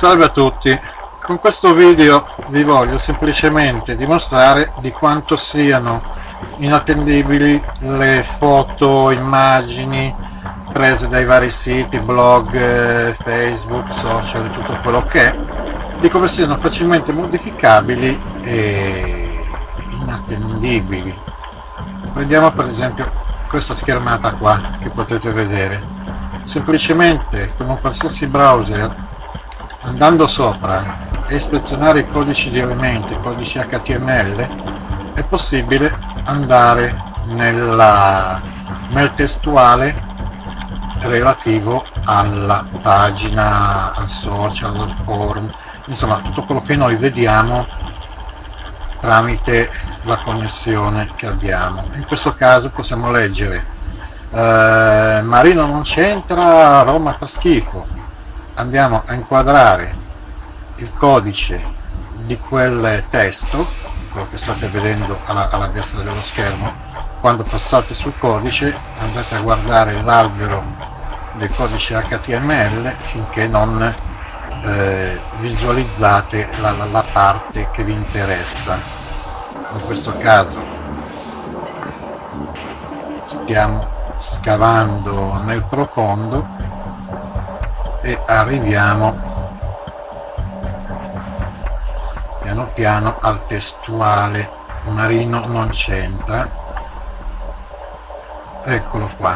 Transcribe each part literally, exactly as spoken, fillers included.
Salve a tutti, con questo video vi voglio semplicemente dimostrare di quanto siano inattendibili le foto, immagini prese dai vari siti, blog, Facebook, social e tutto quello che è, di come siano facilmente modificabili e inattendibili. Prendiamo per esempio questa schermata qua che potete vedere. Semplicemente con un qualsiasi browser, andando sopra e ispezionare i codici di elementi, i codici H T M L, è possibile andare nella, nel testuale relativo alla pagina, al social, al forum, insomma tutto quello che noi vediamo tramite la connessione che abbiamo. In questo caso possiamo leggere eh, Marino non c'entra, Roma fa schifo. Andiamo a inquadrare il codice di quel testo, quello che state vedendo alla, alla destra dello schermo. Quando passate sul codice andate a guardare l'albero del codice H T M L finché non eh, visualizzate la, la, la parte che vi interessa. In questo caso stiamo scavando nel profondo e arriviamo piano piano al testuale. Marino non c'entra, eccolo qua.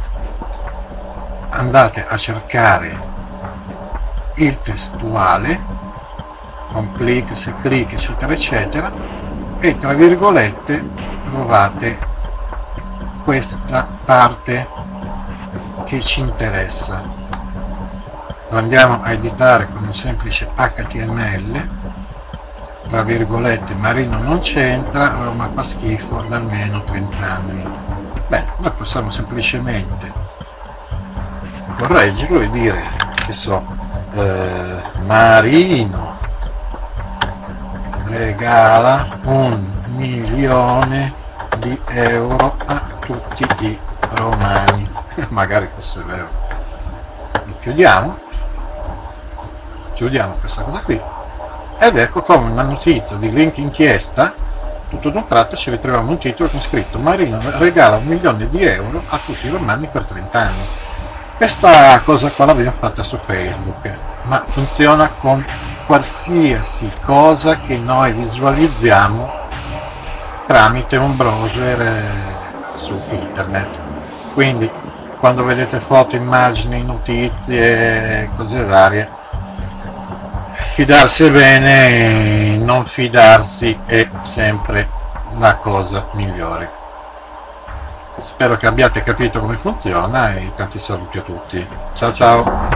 Andate a cercare il testuale con clic, se clic, eccetera eccetera, e tra virgolette trovate questa parte che ci interessa. Lo andiamo a editare con un semplice H T M L, tra virgolette Marino non c'entra, Roma fa schifo da almeno trenta anni. Beh, noi possiamo semplicemente correggerlo e dire che so, eh, Marino regala un milione di euro a tutti i romani. Magari fosse vero. Lo chiudiamo, chiudiamo questa cosa qui, ed ecco come una notizia di link inchiesta, tutto d'un tratto ci ritroviamo un titolo con scritto Marino regala un milione di euro a tutti i romani per trenta anni. Questa cosa qua l'abbiamo fatta su Facebook, ma funziona con qualsiasi cosa che noi visualizziamo tramite un browser eh, su internet. Quindi quando vedete foto, immagini, notizie, cose varie, fidarsi bene, non fidarsi è sempre la cosa migliore. Spero che abbiate capito come funziona e tanti saluti a tutti. Ciao ciao!